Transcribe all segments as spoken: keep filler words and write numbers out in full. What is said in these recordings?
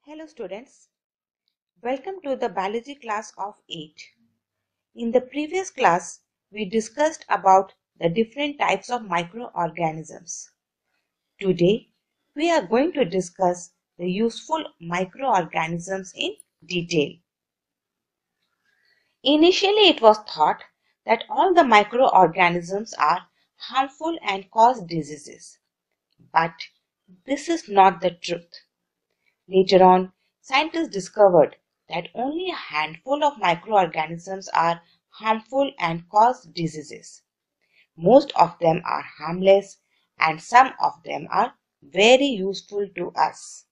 Hello students, welcome to the biology class of eight. In the previous class, we discussed about the different types of microorganisms. Today, we are going to discuss the useful microorganisms in detail. Initially, it was thought that all the microorganisms are harmful and cause diseases. But this is not the truth. Later on, scientists discovered that only a handful of microorganisms are harmful and cause diseases. Most of them are harmless and some of them are very useful to us.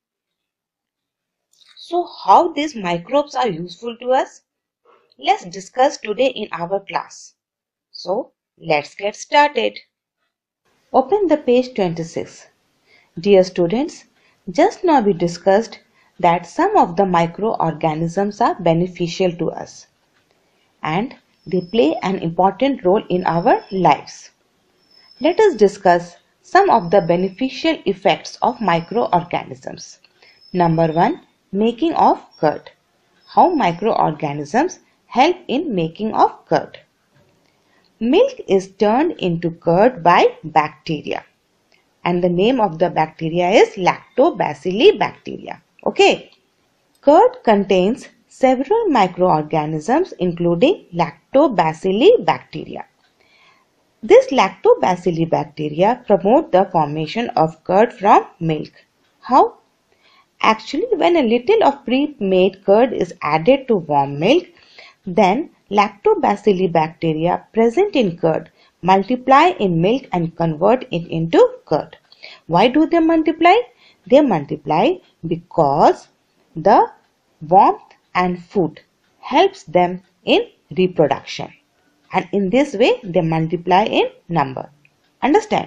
So how these microbes are useful to us? Let's discuss today in our class. So let's get started. Open the page twenty-six. Dear students, just now we discussed that some of the microorganisms are beneficial to us and they play an important role in our lives. Let us discuss some of the beneficial effects of microorganisms. Number one, making of curd. How microorganisms help in making of curd. Milk is turned into curd by bacteria. And the name of the bacteria is Lactobacilli bacteria. Okay. Curd contains several microorganisms including Lactobacilli bacteria. This Lactobacilli bacteria promote the formation of curd from milk. How? Actually, when a little of pre-made curd is added to warm milk, then Lactobacilli bacteria present in curd multiply in milk and convert it into curd. Why do they multiply? They multiply because the warmth and food helps them in reproduction. And in this way, they multiply in number. Understand?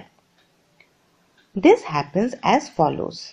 This happens as follows.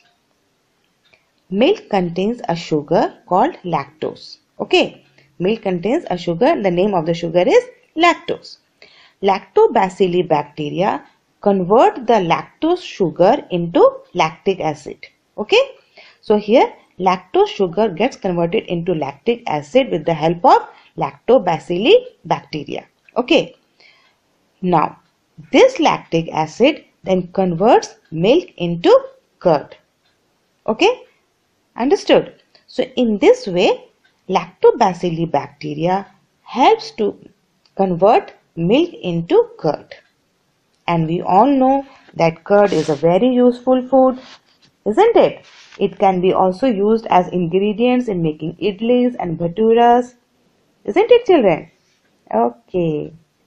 Milk contains a sugar called lactose. Okay. Milk contains a sugar. The name of the sugar is lactose. Lactobacilli bacteria convert the lactose sugar into lactic acid. Okay. So here lactose sugar gets converted into lactic acid with the help of Lactobacilli bacteria. Okay. Now this lactic acid then converts milk into curd. Okay. Understood? So in this way Lactobacilli bacteria helps to convert milk into curd. And we all know that curd is a very useful food, isn't it? It can be also used as ingredients in making idlis and bhaturas. Isn't it, children? Okay.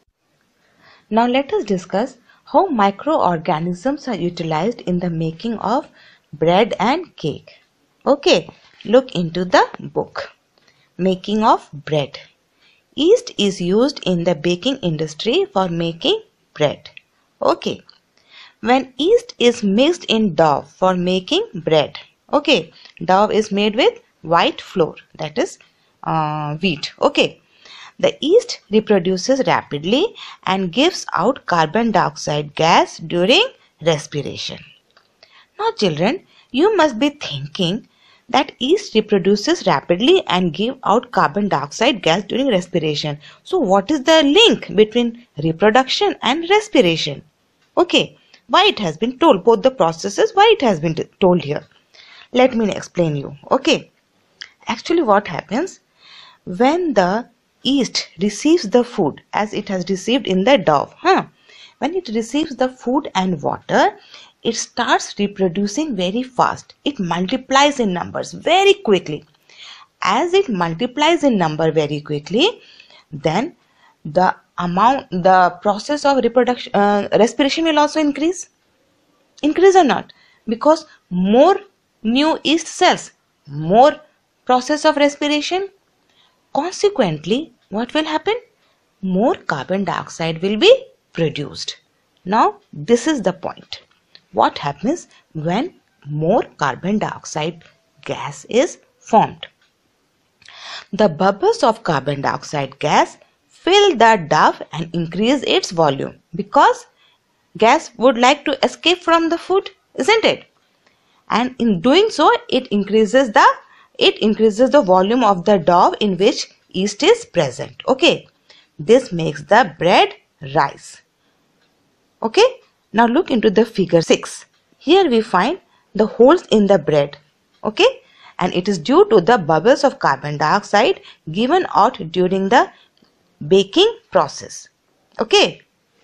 Now let us discuss how microorganisms are utilized in the making of bread and cake. Okay, look into the book. Making of bread. Yeast is used in the baking industry for making bread. Okay. When yeast is mixed in dough for making bread. Okay. Dough is made with white flour, that is uh, wheat. Okay. The yeast reproduces rapidly and gives out carbon dioxide gas during respiration. Now children, you must be thinking that yeast reproduces rapidly and give out carbon dioxide gas during respiration. So what is the link between reproduction and respiration? Okay, why it has been told, both the processes, why it has been told here. Let me explain you. Okay, actually what happens when the yeast receives the food as it has received in the dough, huh? When it receives the food and water, it starts reproducing very fast. It multiplies in numbers very quickly. As it multiplies in number very quickly, then the amount, the process of reproduction, uh, respiration will also increase. Increase or not? Because more new yeast cells, more process of respiration. Consequently, what will happen? More carbon dioxide will be produced. Now, this is the point. What happens when more carbon dioxide gas is formed? The bubbles of carbon dioxide gas fill the dough and increase its volume because gas would like to escape from the food, isn't it? and in doing so it increases the it increases the volume of the dough in which yeast is present. Okay, this makes the bread rise. Okay, now look into the figure six. Here we find the holes in the bread. Okay, and it is due to the bubbles of carbon dioxide given out during the baking process. Okay,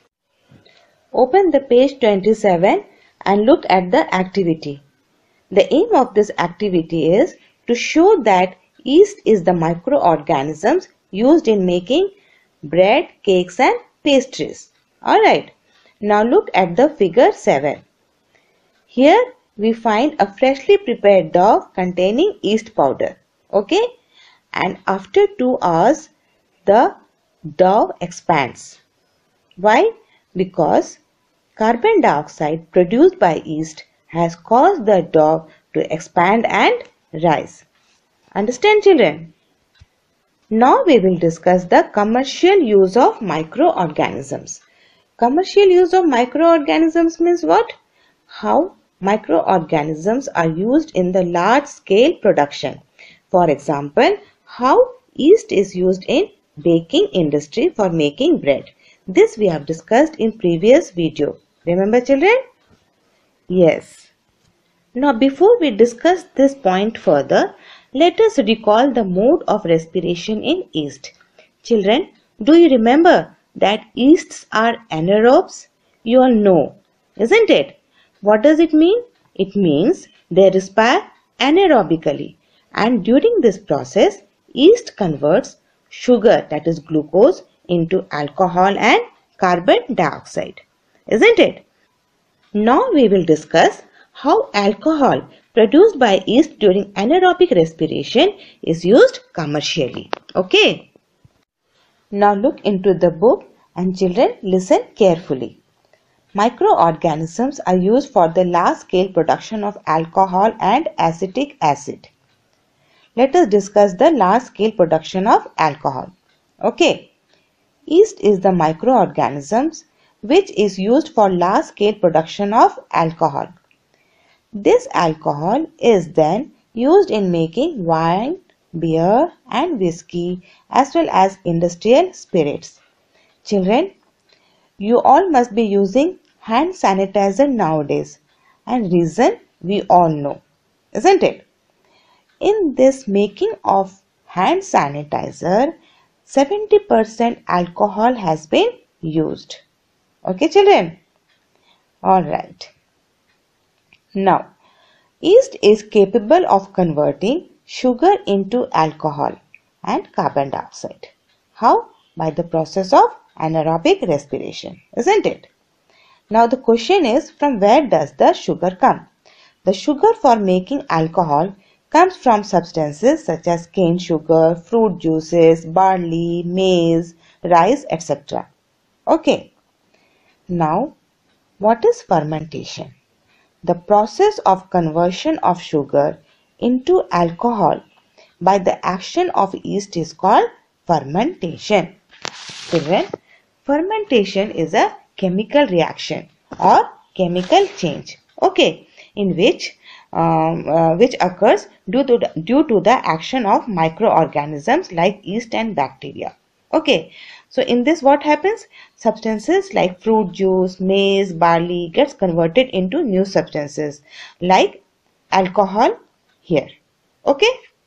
open the page twenty-seven and look at the activity. The aim of this activity is to show that yeast is the microorganisms used in making bread, cakes and pastries. Alright, now look at the figure seven. Here we find a freshly prepared dough containing yeast powder. Okay, and after two hours the dough expands. Why? Because carbon dioxide produced by yeast has caused the dough to expand and rise. Understand, children? Now we will discuss the commercial use of microorganisms. Commercial use of microorganisms means what? How microorganisms are used in the large scale production. For example, how yeast is used in baking industry for making bread. This we have discussed in previous video. Remember, children? Yes. Now before we discuss this point further, let us recall the mode of respiration in yeast. Children, do you remember that yeasts are anaerobes? You all know, isn't it? What does it mean? It means they respire anaerobically, and during this process, yeast converts sugar, that is glucose, into alcohol and carbon dioxide, isn't it? Now we will discuss how alcohol produced by yeast during anaerobic respiration is used commercially. Okay. Now look into the book and children listen carefully. Microorganisms are used for the large scale production of alcohol and acetic acid. Let us discuss the large scale production of alcohol. Okay. Yeast is the microorganisms which is used for large scale production of alcohol. This alcohol is then used in making wine, beer and whiskey as well as industrial spirits. Children, you all must be using hand sanitizer nowadays, and reason we all know, isn't it? In this making of hand sanitizer, seventy percent alcohol has been used. Okay, children? Alright. Now, yeast is capable of converting sugar into alcohol and carbon dioxide. How? By the process of anaerobic respiration, isn't it? Now the question is, from where does the sugar come? The sugar for making alcohol comes from substances such as cane sugar, fruit juices, barley, maize, rice, et cetera. Okay. Now, what is fermentation? The process of conversion of sugar into alcohol by the action of yeast is called fermentation. Children, fermentation is a chemical reaction or chemical change, okay, in which um, uh, which occurs due to the, due to the action of microorganisms like yeast and bacteria. Okay, so in this what happens? Substances like fruit juice, maize, barley gets converted into new substances like alcohol here. Okay.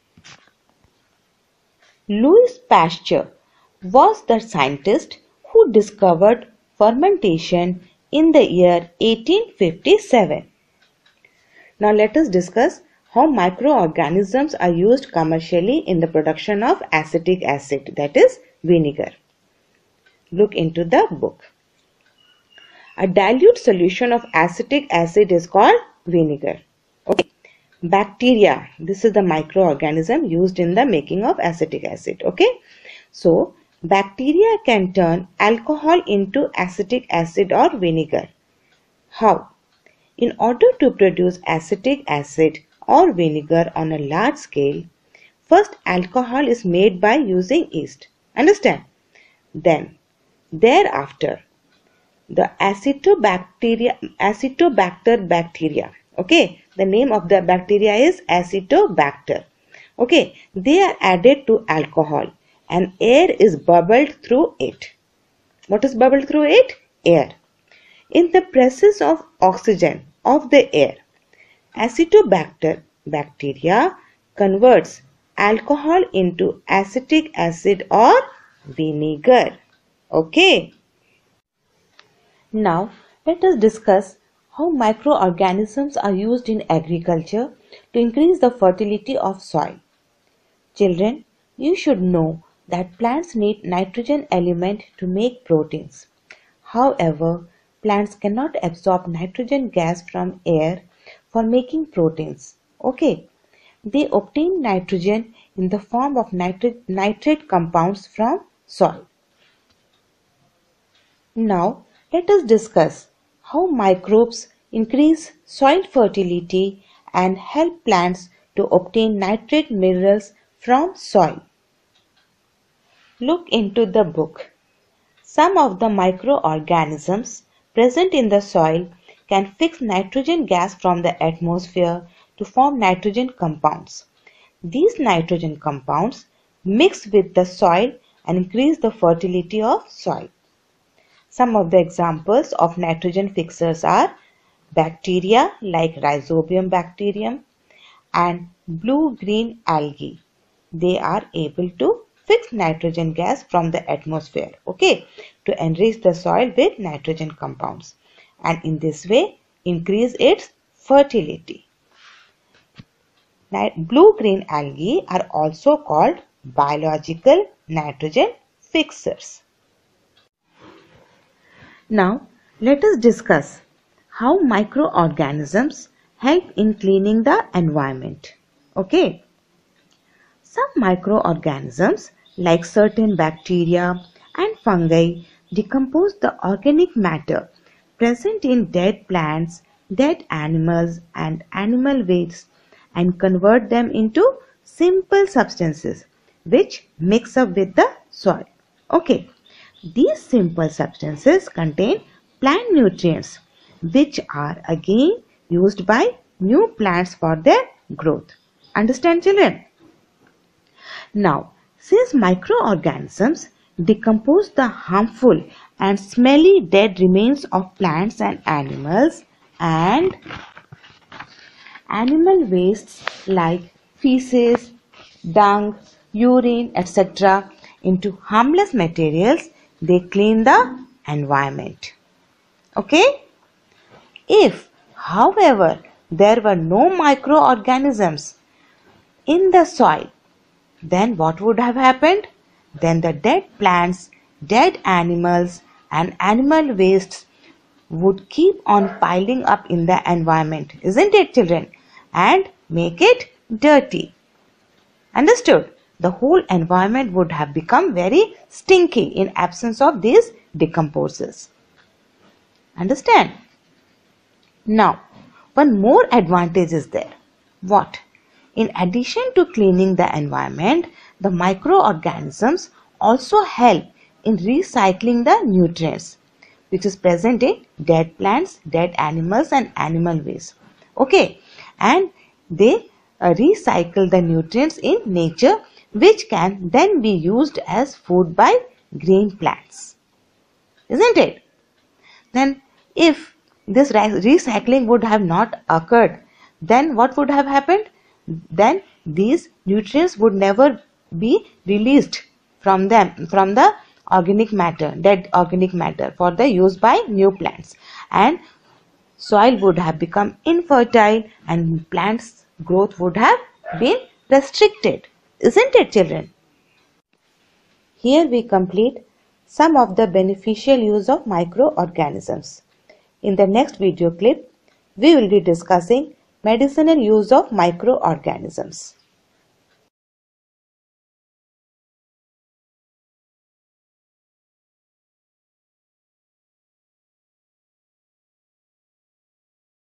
Louis Pasteur was the scientist who discovered fermentation in the year eighteen fifty-seven. Now let us discuss how microorganisms are used commercially in the production of acetic acid, that is vinegar. Look into the book. A dilute solution of acetic acid is called vinegar. Okay. Bacteria, this is the microorganism used in the making of acetic acid. Okay. So, bacteria can turn alcohol into acetic acid or vinegar. How? In order to produce acetic acid or vinegar on a large scale, first alcohol is made by using yeast. Understand? Then, thereafter, the acetobacteria, acetobacter bacteria, Okay, the name of the bacteria is Acetobacter. Okay, they are added to alcohol and air is bubbled through it. What is bubbled through it? Air. In the presence of oxygen of the air, Acetobacter bacteria converts alcohol into acetic acid or vinegar. Okay. Now let us discuss how microorganisms are used in agriculture to increase the fertility of soil. Children, you should know that plants need nitrogen element to make proteins. However, plants cannot absorb nitrogen gas from air for making proteins. Okay. They obtain nitrogen in the form of nitrate, nitrate compounds from soil. Now, let us discuss how microbes increase soil fertility and help plants to obtain nitrate minerals from soil. Look into the book. Some of the microorganisms present in the soil can fix nitrogen gas from the atmosphere to form nitrogen compounds. These nitrogen compounds mix with the soil and increase the fertility of soil. Some of the examples of nitrogen fixers are bacteria like Rhizobium bacterium and blue-green algae. They are able to fix nitrogen gas from the atmosphere, okay, to enrich the soil with nitrogen compounds, and in this way increase its fertility. Blue-green algae are also called biological nitrogen fixers. Now let us discuss how microorganisms help in cleaning the environment. Okay. Some microorganisms like certain bacteria and fungi decompose the organic matter present in dead plants, dead animals and animal waste and convert them into simple substances which mix up with the soil. Okay. These simple substances contain plant nutrients which are again used by new plants for their growth. Understand, children? Now, since microorganisms decompose the harmful and smelly dead remains of plants and animals and animal wastes like feces, dung, urine, et cetera into harmless materials, they clean the environment. Okay? If, however, there were no microorganisms in the soil, then what would have happened? Then the dead plants, dead animals and animal wastes would keep on piling up in the environment, isn't it, children? And make it dirty. Understood? The whole environment would have become very stinky in absence of these decomposers. Understand? Now, one more advantage is there. What? In addition to cleaning the environment, the microorganisms also help in recycling the nutrients which is present in dead plants, dead animals and animal waste. Okay, and they uh, recycle the nutrients in nature which can then be used as food by green plants. Isn't it? Then if this recycling would have not occurred, then what would have happened? Then these nutrients would never be released from them, from the organic matter, dead organic matter for the use by new plants, and soil would have become infertile and plants' growth would have been restricted. Isn't it, children? Here we complete some of the beneficial use of microorganisms. In the next video clip, we will be discussing medicinal use of microorganisms.